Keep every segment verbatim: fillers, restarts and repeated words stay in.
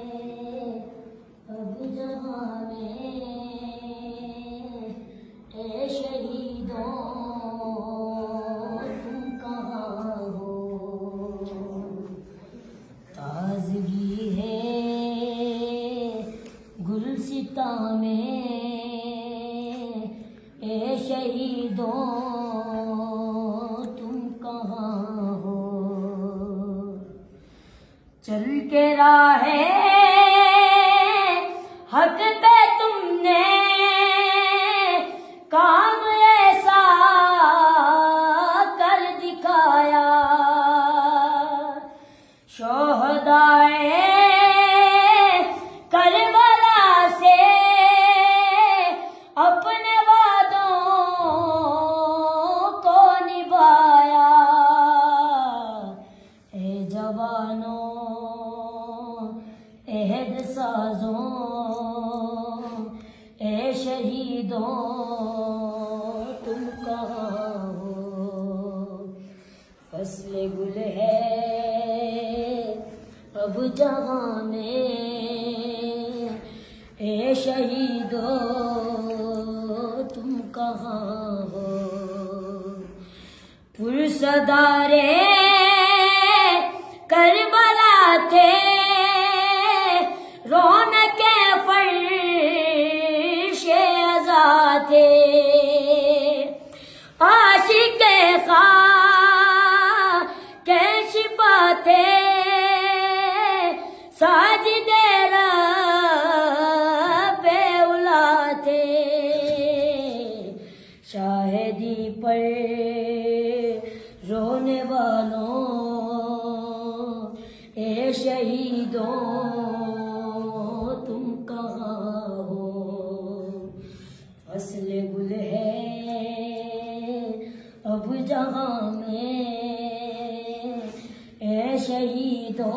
अब जहाँ में ए शहीदों तुम कहाँ हो, ताज़गी है गुलसिता में ए शहीदों तुम कहाँ हो। चल के राहे हक पे तुमने काम ऐसा कर दिखाया, शोहदाए करबला से अपने वादों को निभाया। ए जवानों एहद साजों ए शहीदों तुम कहाँ हो, फसले गुल है अब जहाँ में ए शहीदों तुम कहाँ हो। पुरसदारे करबला थे रौनके फर्शे अज़ा थे, आशिके खा के शिफा थे, साजिदे रब्बे उला थे। शाहिदी पर रोने वालों ए शहीदों तुम कहाँ हो, फसले गुल है अब जहाँ में ए शहीदों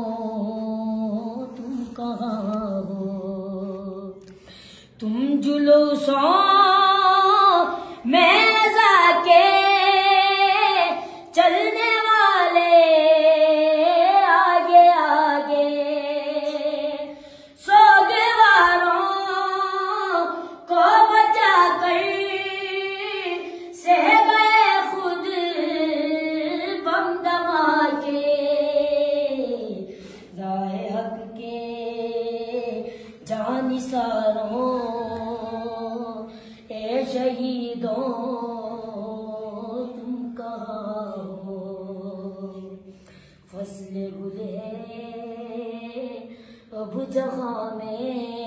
तुम कहाँ हो। तुम जुलूसों में जाके चलने वाले आगे आगे, सोगवारों को बचा कर सह गए खुद बम धमाके। राहे हक के जानिसारों ए शहीदों तुम कहाँ हो, फसले गुल है अब जहाँ में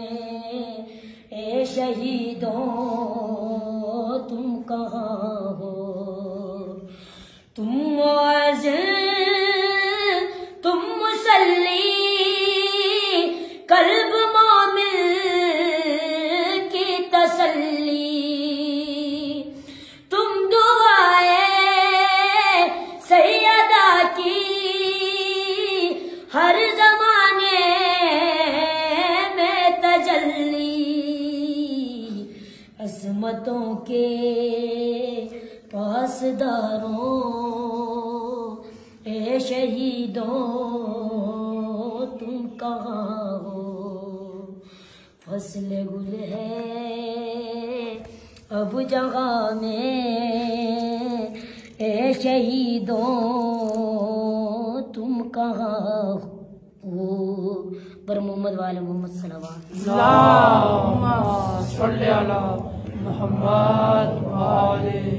ए शहीदों तुम कहाँ हो। तुम मुअज़्ज़िन तुम मुसल्ली कल्ब मोमिन की तसल्ली, तुम दुआए सैयदा की हर जमाने में तजल्ली। अज़मतों के पासदारों ए शहीदों तुम कहाँ हो, फसले गुल है अब जगह में ए शहीदों तुम कहाँ हो। बर मोहम्मद वाले मोहम्मद सल्लल्लाहु अलैहि वसल्लम।